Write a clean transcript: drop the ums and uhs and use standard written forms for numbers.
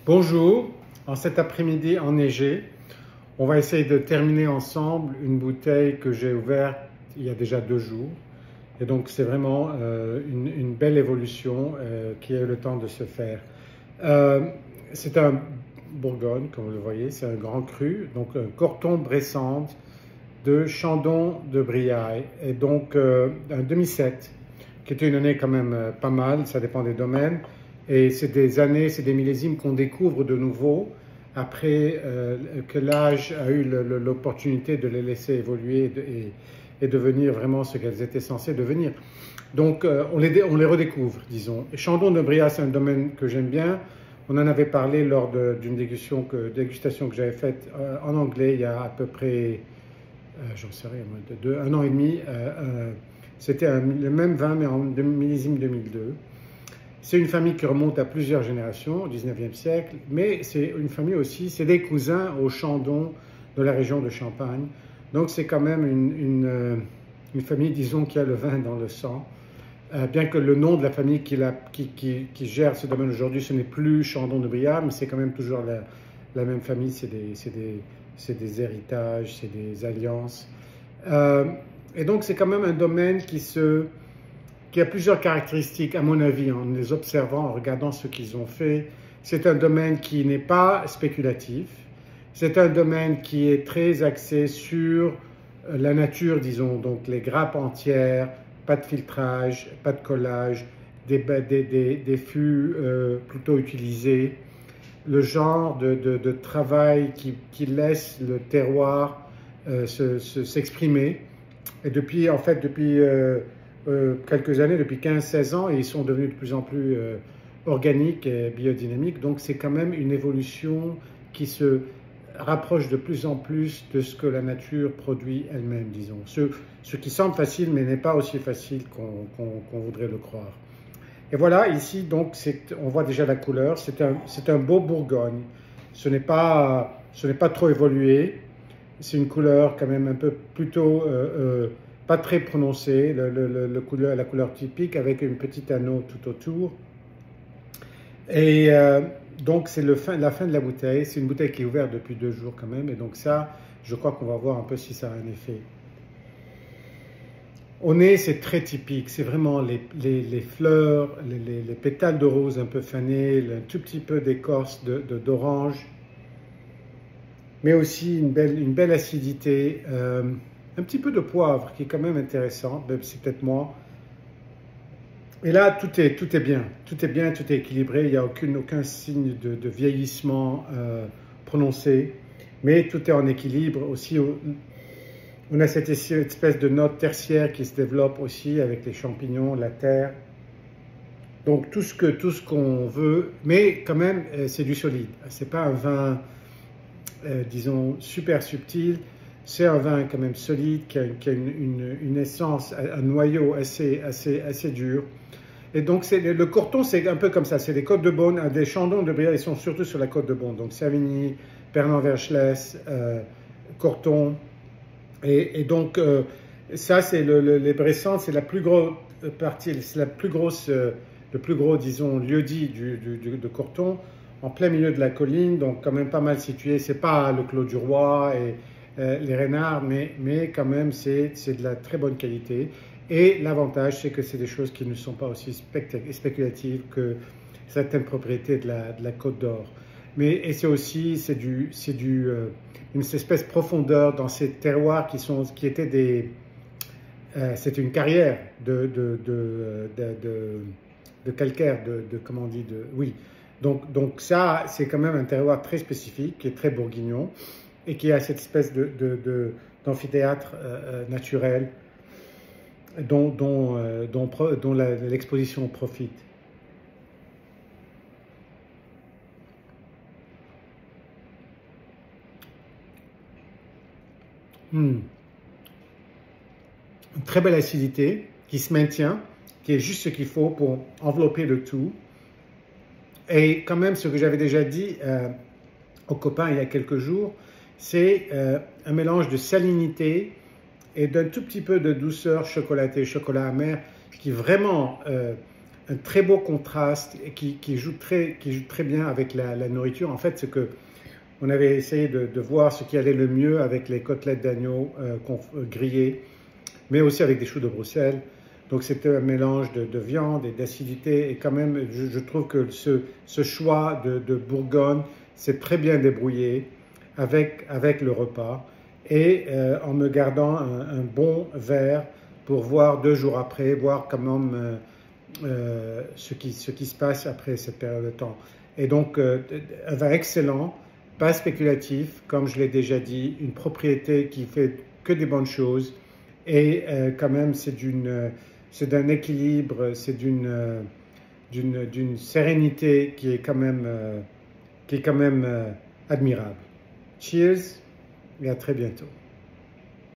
Bonjour, en cet après-midi enneigé, on va essayer de terminer ensemble une bouteille que j'ai ouverte il y a déjà 2 jours. Et donc c'est vraiment une belle évolution qui a eu le temps de se faire. C'est un Bourgogne, comme vous le voyez, c'est un grand cru, donc un Corton Bressante de Chandon de Briaille, et donc un demi-7, qui était une année quand même pas mal, ça dépend des domaines. Et c'est des années, c'est des millésimes qu'on découvre de nouveau après que l'âge a eu l'opportunité de les laisser évoluer et devenir vraiment ce qu'elles étaient censées devenir. Donc on les redécouvre, disons. Et Chandon de Briaille, c'est un domaine que j'aime bien. On en avait parlé lors d'une dégustation que j'avais faite en anglais il y a à peu près, j'en sais rien, 1 an et demi. C'était le même vin, mais en millésime 2002. C'est une famille qui remonte à plusieurs générations, au 19e siècle, mais c'est une famille aussi, c'est des cousins au Chandon de la région de Champagne. Donc c'est quand même une famille, disons, qui a le vin dans le sang. Bien que le nom de la famille qui gère ce domaine aujourd'hui, ce n'est plus Chandon de Briaille, mais c'est quand même toujours la même famille, c'est des héritages, c'est des alliances. Et donc c'est quand même un domaine qui a plusieurs caractéristiques, à mon avis, en les observant, en regardant ce qu'ils ont fait. C'est un domaine qui n'est pas spéculatif. C'est un domaine qui est très axé sur la nature, disons, donc les grappes entières, pas de filtrage, pas de collage, des fûts plutôt utilisés, le genre de travail qui laisse le terroir s'exprimer. Et depuis quelques années, depuis 15-16 ans, et ils sont devenus de plus en plus organiques et biodynamiques. Donc c'est quand même une évolution qui se rapproche de plus en plus de ce que la nature produit elle-même, disons. Ce qui semble facile, mais n'est pas aussi facile qu'on voudrait le croire. Et voilà, ici, donc, on voit déjà la couleur. C'est un beau Bourgogne. Ce n'est pas trop évolué. C'est une couleur quand même un peu plutôt pas très prononcée, la couleur typique avec une petite anneau tout autour. Et donc c'est la fin de la bouteille. C'est une bouteille qui est ouverte depuis 2 jours quand même. Et donc ça, je crois qu'on va voir un peu si ça a un effet. Au nez, c'est très typique. C'est vraiment les fleurs, les pétales de rose un peu fanés, un tout petit peu d'écorce d'orange. Mais aussi une belle acidité. Un petit peu de poivre qui est quand même intéressant, même si c'est peut-être moi. Et là, tout est bien, tout est équilibré, il n'y a aucun signe de vieillissement prononcé, mais tout est en équilibre. Aussi, on a cette espèce de note tertiaire qui se développe aussi avec les champignons, la terre. Donc tout ce qu'on veut, mais quand même, c'est du solide. C'est pas un vin, disons, super subtil. C'est un vin quand même solide, qui a une essence, un noyau assez dur. Et donc le Corton, c'est un peu comme ça, c'est des côtes de Beaune, des Chandons de Briaille, ils sont surtout sur la côte de Beaune. Donc Savigny, Pernan-Verchlès, Corton. Et donc ça, c'est les Bressantes, c'est la plus grosse partie, c'est le plus gros, disons, lieu-dit de Corton, en plein milieu de la colline, donc quand même pas mal situé. C'est pas le Clos du Roi et les renards, mais quand même c'est de la très bonne qualité. Et l'avantage, c'est que c'est des choses qui ne sont pas aussi spéculatives que certaines propriétés de la Côte d'Or. Et c'est aussi une espèce de profondeur dans ces terroirs qui étaient c'était une carrière de calcaire, comment on dit, oui. Donc ça, c'est quand même un terroir très spécifique, qui est très bourguignon, et qui a cette espèce d'amphithéâtre naturel dont l'exposition profite. Une très belle acidité qui se maintient, qui est juste ce qu'il faut pour envelopper le tout. Et quand même, ce que j'avais déjà dit aux copains il y a quelques jours, c'est un mélange de salinité et d'un tout petit peu de douceur chocolatée, chocolat amer, qui vraiment un très beau contraste et qui joue très bien avec la nourriture. En fait, c'est que on avait essayé de voir ce qui allait le mieux avec les côtelettes d'agneau grillées, mais aussi avec des choux de Bruxelles. Donc c'était un mélange de viande et d'acidité. Et quand même, je trouve que ce choix de Bourgogne s'est très bien débrouillé avec le repas. Et en me gardant un bon verre pour voir 2 jours après, voir quand même ce qui se passe après cette période de temps. Et donc, un vin excellent, pas spéculatif, comme je l'ai déjà dit, une propriété qui fait que des bonnes choses. Et quand même, c'est d'un équilibre, c'est d'une sérénité qui est quand même, admirable. Cheers et à très bientôt.